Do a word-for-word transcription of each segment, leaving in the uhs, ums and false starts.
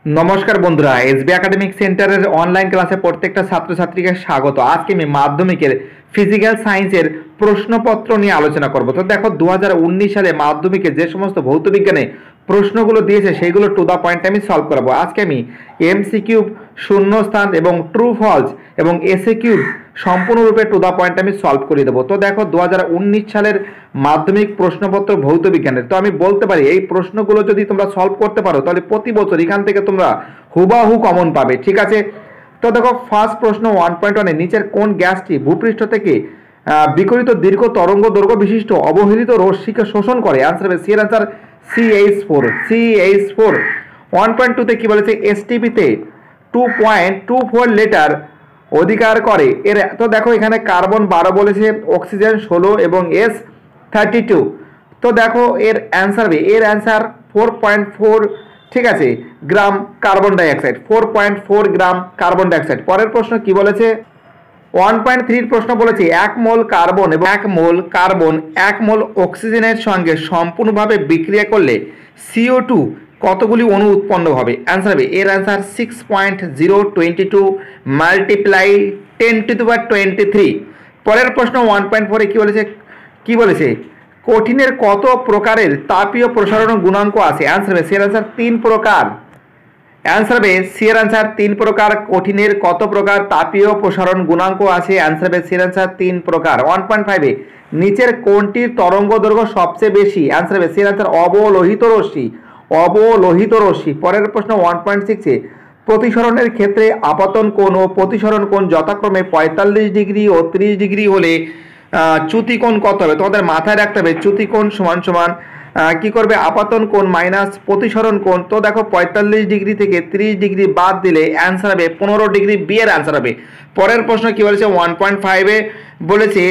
नमस्कार बंधुरा SB academic centre online क्लासे प्रत्येकटा छात्र छात्री के स्वागत। आज के माध्यमिकेर फिजिकल साइंसर प्रश्नपत्र निये आलोचना करब। तो देखो दो हज़ार उन्नीस साले माध्यमिके जे समस्त भौत विज्ञाने प्रश्नगुलो दिएছে সেগুলো टू द पॉइंट আমি सल्व করব। আজকে আমি এমসিকিউ শূন্যস্থান এবং ট্রু ফলস এবং এসএকিউ সম্পূর্ণরূপে টু द पॉइंट আমি সলভ করে দেব। তো দেখো दो हज़ार उन्नीस সালের মাধ্যমিক প্রশ্নপত্র ভৌত বিজ্ঞানের, তো আমি বলতে পারি এই প্রশ্নগুলো যদি তোমরা সলভ করতে পারো তাহলে প্রতি বছর এখান থেকে তোমরা হুবাহু কমন পাবে। ঠিক আছে, তো দেখো ফার্স্ট প্রশ্ন ওয়ান পয়েন্ট ওয়ানে নিচের কোন গ্যাসটি ভূপৃষ্ঠ থেকে বিকিরিত দীর্ঘ তরঙ্গ দৈর্ঘ্য বিশিষ্ট অবহেলিত রশ্মিকে শোষণ করে? অ্যান্সার হবে সি এর answer C H four C H four. One point টুতে কী বলেছে? এসটিপিতে two point two four litre অধিকার করে এর। তো দেখো এখানে কার্বন বারো বলেছে, অক্সিজেন ষোলো এবং এস থার্টি টু। তো দেখো এর অ্যান্সার হবে এর অ্যান্সার ফোর পয়েন্ট ফোর ঠিক আছে gram carbon dioxide, four point four gram carbon dioxide. পরের প্রশ্ন কি বলেছে? ওয়ান পয়েন্ট থ্রির প্রশ্ন বলেছে এক মোল কার্বন এবং এক মোল কার্বন এক মোল অক্সিজেনের সঙ্গে সম্পূর্ণভাবে বিক্রিয়া করলে সিও টু কতগুলি অণু উৎপন্ন হবে? অ্যান্সার হবে এর answer six point zero twenty two multiply ten to the power twenty three. পরের প্রশ্ন ওয়ান পয়েন্ট ফোরে কী বলেছে? কী বলেছে কঠিনের কত প্রকারের তাপীয় প্রসারণ গুণাঙ্ক আছে? অ্যান্সার হবে সি এর অ্যান্সার তিন প্রকার। অ্যান্সার হবে সি এর অ্যান্সার তিন প্রকার। কঠিনের কত প্রকার তাপীয় প্রসারণ গুণাঙ্ক আছে? অ্যান্সার হবে সি এর অ্যান্সার তিন প্রকার। ওয়ান পয়েন্ট ফাইভে নিচের কোনটির তরঙ্গ দৈর্ঘ্য সবচেয়ে বেশি? অ্যান্সার হবে সি এর অ্যান্সার অবলোহিত রশ্মি, অবলোহিত রশ্মি। পরের প্রশ্ন ওয়ান পয়েন্ট সিক্সে প্রতিসরণের ক্ষেত্রে আপতন কোণ ও প্রতিসরণ কোণ যথাক্রমে পঁয়তাল্লিশ ডিগ্রি ও ত্রিশ ডিগ্রি হলে চ্যুতি কোণ কত হবে? তোমাদের মাথায় রাখতে হবে চ্যুতি কোণ সমান সমান কি করবে আপাতন কোণ মাইনাস প্রতিসরণ কোণ। তো দেখো পঁয়তাল্লিশ ডিগ্রি থেকে ত্রিশ ডিগ্রি বাদ দিলে অ্যান্সার হবে পনেরো ডিগ্রি, বি এর অ্যান্সার হবে। পরের প্রশ্ন কি বলেছে? ওয়ান পয়েন্ট ফাইভে বলেছে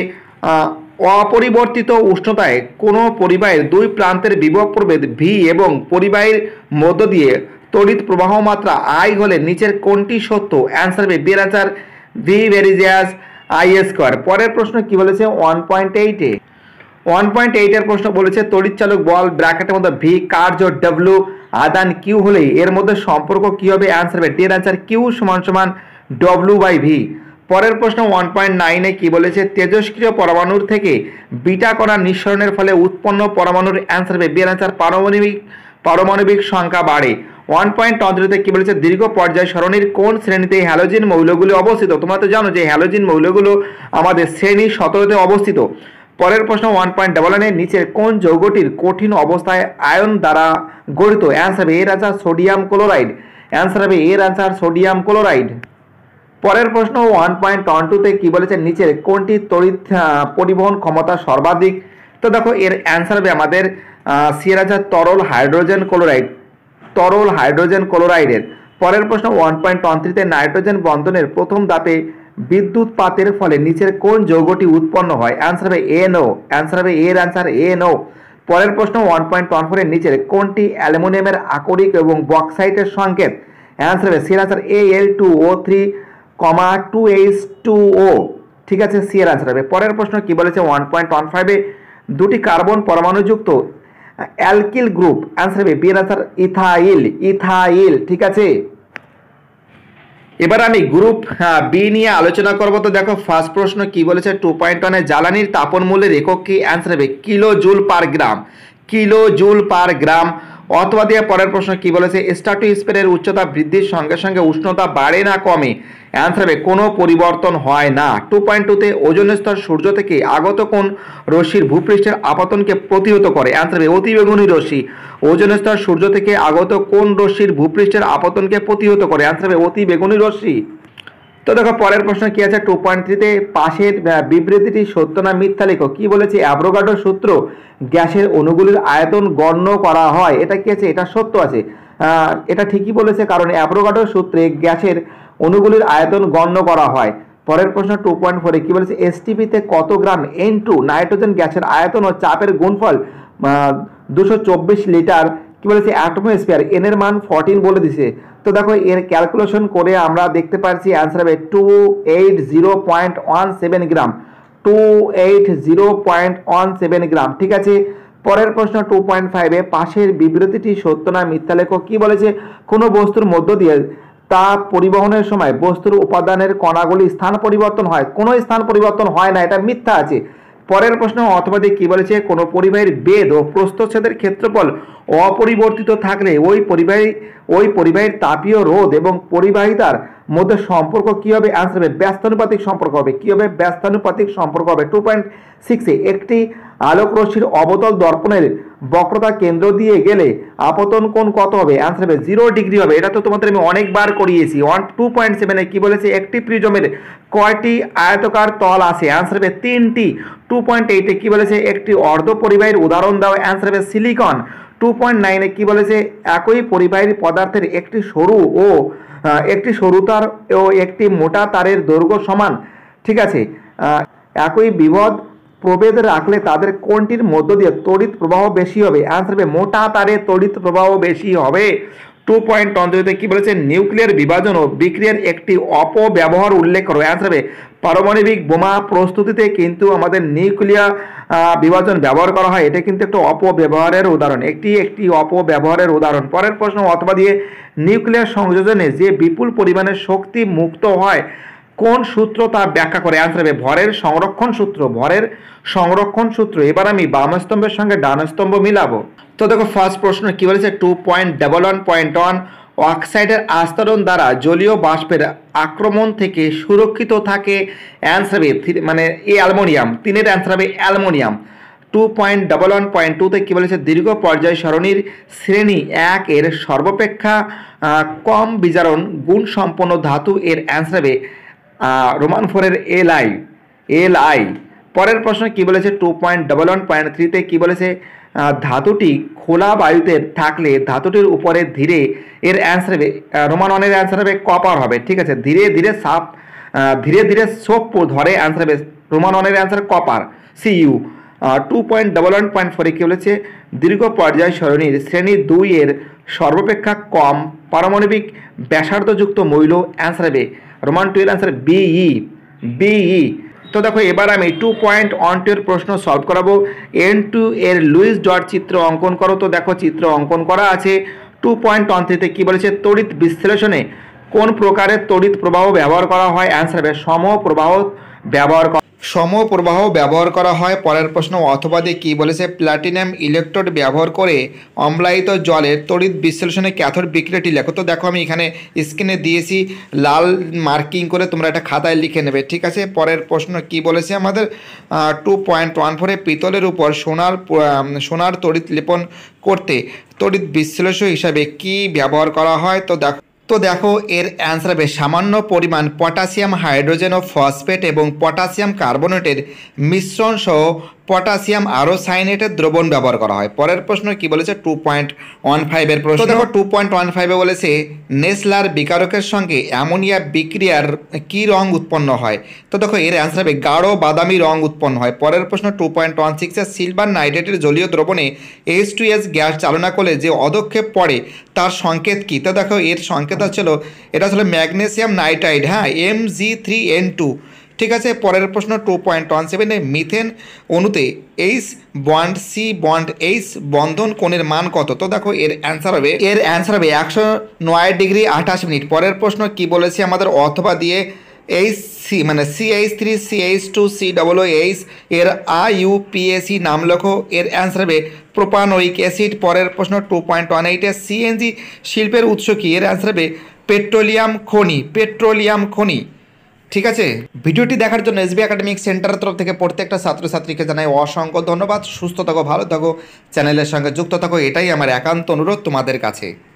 অপরিবর্তিত উষ্ণতায় কোনো পরিবাহীর দুই প্রান্তের বিভব প্রভেদ ভি এবং পরিবাহীর মধ্য দিয়ে তড়িৎ প্রবাহ মাত্রা আই হলে নিচের কোনটি সত্য? অ্যান্সার হবে বি এর answer V varies as I square. পরের প্রশ্ন কি বলেছে? ওয়ান পয়েন্ট এইটে ওয়ান পয়েন্ট এইটের প্রশ্ন বলেছে তড়িৎচালক বল ব্র্যাকেটের মধ্যে ভি কার্য ডব্লিউ আদান কিউ হলেই এর মধ্যে সম্পর্ক কি হবে? অ্যান্সার হবে ডি এর অ্যান্সার কিউ সমান সমান ডব্লিউ বাই ভি। পরের প্রশ্ন ওয়ান পয়েন্ট নাইনে কি বলেছে? তেজস্ক্রিয় পরমাণুর থেকে বিটা কণা নিঃসরণের ফলে উৎপন্ন পরমাণুর অ্যান্সার হবে বি এর অ্যান্সার পারমাণবিক পারমাণবিক সংখ্যা বাড়ে। ওয়ান পয়েন্ট টন্ত্রিতে কি বলেছে? দীর্ঘ পর্যায় সরণির কোন শ্রেণীতে হ্যালোজেন মৌলগুলি অবস্থিত? তোমরা তো জানো যে হ্যালোজেন মৌলগুলো আমাদের শ্রেণী সতেরোতে অবস্থিত। পরের প্রশ্ন ওয়ান পয়েন্ট ডাবল ওয়ানের নিচের কোন যৌগটির কঠিন অবস্থায় আয়ন দ্বারা গঠিত? অ্যান্সার হবে এর অ্যান্সার সোডিয়াম ক্লোরাইড, অ্যান্সার হবে এর অ্যান্সার সোডিয়াম ক্লোরাইড। পরের প্রশ্ন ওয়ান পয়েন্ট ওয়ান টুতে কী বলেছে? নিচের কোনটি তড়িৎ পরিবহন ক্ষমতা সর্বাধিক? তো দেখো এর অ্যান্সার হবে আমাদের সি এর অ্যান্সার তরল হাইড্রোজেন ক্লোরাইড, তরল হাইড্রোজেন ক্লোরাইডের। পরের প্রশ্ন ওয়ান পয়েন্ট ওয়ান থ্রিতে নাইট্রোজেন বন্ধনের প্রথম ধাপে বিদ্যুৎ পাতের ফলে নিচের কোন যৌগটি উৎপন্ন হয়? অ্যান্সার হবে এনও, অ্যান্সার হবে এর অ্যান্সার এনও। পরের প্রশ্ন ওয়ান পয়েন্ট ওয়ান ফোরের নিচের কোনটি অ্যালুমিনিয়ামের আকরিক এবং বক্সাইটের সংকেত? অ্যান্সার হবে সি এর answer A L two O three comma two H two O, ঠিক আছে সি এর অ্যান্সার হবে। পরের প্রশ্ন কি বলেছে? ওয়ান পয়েন্ট ওয়ান ফাইভে দুটি কার্বন পরমাণুযুক্ত অ্যালকিল গ্রুপ, অ্যান্সার হবে বি এর অ্যান্সার ইথাইল, ইথাইল, ঠিক আছে। এবার আমি গ্রুপ বি নিয়ে আলোচনা করব। তো দেখো ফার্স্ট প্রশ্ন কি বলেছে? টু পয়েন্ট ওয়ানে জ্বালানির তাপন মূল্যের একক কি? অ্যান্সার হবে kilo joule per gram, kilo joule per gram. অথবা দিয়ে পরের প্রশ্ন কি বলেছে? স্ট্র্যাটোস্ফিয়ারের উচ্চতা বৃদ্ধির সঙ্গে সঙ্গে উষ্ণতা বাড়ে না কমে? অ্যান্সার হবে কোনো পরিবর্তন হয় না। টু পয়েন্ট টুতে ওজোন স্তর সূর্য থেকে আগত কোন রশ্মির ভূপৃষ্ঠের আপতনকে প্রতিহত করে? অ্যান্সার হবে অতিবেগুনি রশ্মি। ওজোন স্তর সূর্য থেকে আগত কোন রশ্মির ভূপৃষ্ঠের আপতনকে প্রতিহত করে? অ্যান্সার হবে অতিবেগুনি রশ্মি। তো দেখো পরের প্রশ্ন কি আছে? টু পয়েন্ট থ্রিতে পাশের বিবৃতিটি সত্য না মিথ্যা লেখো। কি বলেছে? অ্যাভোগাড্রো সূত্র গ্যাসের অণুগুলির আয়তন গণ্য করা হয়, এটা কি আছে? এটা সত্য আছে, এটা ঠিকই বলেছে, কারণ অ্যাভোগাড্রো সূত্রে গ্যাসের অণুগুলির আয়তন গণ্য করা হয়। পরের প্রশ্ন টু পয়েন্ট ফোরে কি বলেছে? এসটিপিতে কত গ্রাম এন টু নাইট্রোজেন গ্যাসের আয়তন ও চাপের গুণফল দুশো চব্বিশ লিটার কি বলেছে? অ্যাটমোস্ফিয়ার, এন এর মান ফোরটিন বলে দিছে। তো দেখো এর ক্যালকুলেশন করে আমরা দেখতে পাচ্ছি অ্যান্সার হবে two eight zero point one seven gram, two eight zero point one seven gram, ঠিক আছে। পরের প্রশ্ন টু পয়েন্ট ফাইভে পাশের বিবৃতিটি সত্য না মিথ্যা লেখো। কি বলেছে? কোনো বস্তুর মধ্য দিয়ে তা পরিবহনের সময় বস্তুর উপাদানের কণাগুলি স্থান পরিবর্তন হয়। কোনো স্থান পরিবর্তন হয় না, এটা মিথ্যা আছে। পরের প্রশ্ন অথবা দিয়ে কি বলেছে? কোনো পরিবাহীর বেদ ও প্রস্থচ্ছেদের ক্ষেত্রফল অপরিবর্তিত থাকলে ওই পরিবাহী ওই পরিবাহীর তাপীয় রোধ এবং পরিবাহিতার মধ্যে সম্পর্ক কি হবে? অ্যান্সার হবে ব্যস্তানুপাতিক সম্পর্ক হবে। কি হবে? ব্যস্তানুপাতিক সম্পর্ক হবে। টু পয়েন্ট সিক্সে একটি আলোক রশ্মির অবতল দর্পণের বক্রতা কেন্দ্র দিয়ে গেলে আপতন কোণ কত হবে? অ্যান্সার হবে জিরো ডিগ্রি হবে। এটা তো তোমাদের আমি অনেকবার করিয়েছি। ওয়ান টু পয়েন্ট সেভেনে কি বলেছে? একটি প্রিজমের কয়টি আয়তকার তল আছে? অ্যান্সার হবে তিনটি। টু পয়েন্ট এইটে কি বলেছে? একটি অর্ধ পরিবাহীর উদাহরণ দাও। অ্যান্সার হবে সিলিকন। টু পয়েন্ট নাইনে কি বলেছে? একই পরিবাহীর পদার্থের একটি সরু ও একটি সরু তার ও একটি মোটা তারের দৈর্ঘ্য সমান, ঠিক আছে, একই বিভব প্রভেদ রাখলে তাদের কোনটির মধ্য দিয়ে তড়িৎ প্রবাহ বেশি হবে? অ্যান্সার হবে মোটা তারে তড়িৎ প্রবাহ বেশি হবে। টু পয়েন্ট পঞ্চাশতে কি বলেছে? নিউক্লিয়ার বিভাজন ও বিক্রিয়ার একটি অপব্যবহার উল্লেখ করো। অ্যান্সার হবে পারমাণবিক বোমা প্রস্তুতিতে কিন্তু আমাদের নিউক্লিয়ার বিভাজন ব্যবহার করা হয়, এটা কিন্তু একটা অপব্যবহারের উদাহরণ, একটি একটি অপব্যবহারের উদাহরণ। পরের প্রশ্ন অথবা দিয়ে নিউক্লিয়ার সংযোজনে যে বিপুল পরিমাণে শক্তি মুক্ত হয় কোন সূত্র তা ব্যাখ্যা করে? অ্যান্সার হবে ভরের সংরক্ষণ সূত্র, ভরের সংরক্ষণ সূত্র। এবার আমি বাম স্তম্ভের সঙ্গে ডান স্তম্ভ মিলাবো। তো দেখো ফার্স্ট প্রশ্ন কি বলেছে? Two point double one point one অক্সাইডের আস্তরণ দ্বারা জলীয় বাষ্পের আক্রমণ থেকে সুরক্ষিত থাকে। অ্যান্সার হবে মানে এ অ্যালমোনিয়াম। তিনের অ্যান্সার হবে aluminium. Two point double one point টুতে কী বলেছে? দীর্ঘ পর্যায় সরণির শ্রেণী এক এর সর্বাপেক্ষা কম বিজারণ গুণ সম্পন্ন ধাতু এর অ্যান্সার হবে রোমান ফোরের এল আই এল আই। পরের প্রশ্ন কি বলেছে? Two point double one point থ্রিতে কী বলেছে? ধাতুটি খোলা বায়ুতে থাকলে ধাতুটির উপরে ধীরে এর অ্যান্সার হবে রোমান ওয়ানের অ্যান্সার হবে কপার হবে, ঠিক আছে। ধীরে ধীরে সাপ ধীরে ধীরে সোপ ধরে, অ্যান্সার হবে রোমান ওয়ানের answer copper C U. Two point double one point ফোরে কী বলেছে? দীর্ঘ পর্যায় সরণির শ্রেণী দুই এর সর্বাপেক্ষা কম পারমাণবিক ব্যাসার্ধযুক্ত মৌল, অ্যান্সার হবে রোমান টু এর অ্যান্সার বিই বিই। তো দেখো এবার আমি টু পয়েন্ট ওয়ান টু এর প্রশ্ন সলভ করাবো। এন টু এর লুইস ডট চিত্র অঙ্কন করো। তো দেখো চিত্র অঙ্কন করা আছে। টু পয়েন্ট ওয়ান থ্রিতে কী বলেছে? তড়িৎ বিশ্লেষণে কোন প্রকারের তড়িৎ প্রবাহ ব্যবহার করা হয়? অ্যান্সার হবে সমপ্রবাহ ব্যবহার করা সমপ্রবাহ ব্যবহার করা হয়। পরের প্রশ্ন অথবা দিয়ে কী বলেছে? প্লাটিনাম ইলেকট্রোড ব্যবহার করে অম্লায়িত জলের তড়িৎ বিশ্লেষণে ক্যাথোড বিক্রিয়াটি লেখো। তো দেখো আমি এখানে স্ক্রিনে দিয়েছি লাল মার্কিং করে, তোমরা এটা খাতায় লিখে নেবে, ঠিক আছে। পরের প্রশ্ন কি বলেছে আমাদের? টু পয়েন্ট ওয়ান ফোরে পিতলের উপর সোনার সোনার তড়িৎ লেপন করতে তড়িৎ বিশ্লেষক হিসাবে কি ব্যবহার করা হয়? তো দেখো তো দেখো এর অ্যান্সার হবে সামান্য পরিমাণ পটাশিয়াম হাইড্রোজেন ও ফসফেট এবং পটাশিয়াম কার্বনেটের মিশ্রণ সহ পটাশিয়াম আরও সাইনেটের দ্রবণ ব্যবহার করা হয়। পরের প্রশ্ন কি বলেছে? টু পয়েন্ট ওয়ান ফাইভের প্রশ্ন। দেখো টু পয়েন্ট ওয়ান ফাইভে বলেছে নেসলার বিকারকের সঙ্গে অ্যামোনিয়া বিক্রিয়ার কী রং উৎপন্ন হয়? তো দেখো এর অ্যান্সার হবে গাঢ় বাদামি রং উৎপন্ন হয়। পরের প্রশ্ন টু পয়েন্ট ওয়ান সিক্সের সিলভার নাইট্রেটের জলীয় দ্রবণে এইচ টু এস গ্যাস চালনা করলে যে অদক্ষেপ পড়ে তার সংকেত কী? তো দেখো এর সংকেত হচ্ছিল এটা আসলে ম্যাগনেসিয়াম নাইট্রাইড, হ্যাঁ, M G three N two, ঠিক আছে। পরের প্রশ্ন টু পয়েন্ট ওয়ান সেভেনে মিথেন অণুতে H bond C bond H বন্ধন কোণের মান কত? তো দেখো এর অ্যান্সার হবে এর অ্যান্সার হবে একশো নয় ডিগ্রি আঠাশ মিনিট। পরের প্রশ্ন কি বলেছে আমাদের? অথবা দিয়ে এইচ সি মানে C H three C H two C double H এর I U P A C নাম লেখো। এর অ্যান্সার হবে প্রোপানোয়িক অ্যাসিড। পরের প্রশ্ন টু পয়েন্ট ওয়ান এইটে সিএনজি শিল্পের উৎস কি? এর অ্যান্সার হবে পেট্রোলিয়াম খনি পেট্রোলিয়াম খনি ঠিক আছে। ভিডিওটি দেখার জন্য এসবি একাডেমিক সেন্টারের তরফ থেকে প্রত্যেকটা ছাত্রছাত্রীকে জানাই অসংখ্য ধন্যবাদ। সুস্থ থাকো, ভালো থাকো, চ্যানেলের সঙ্গে যুক্ত থাকো, এটাই আমার একান্ত অনুরোধ তোমাদের কাছে।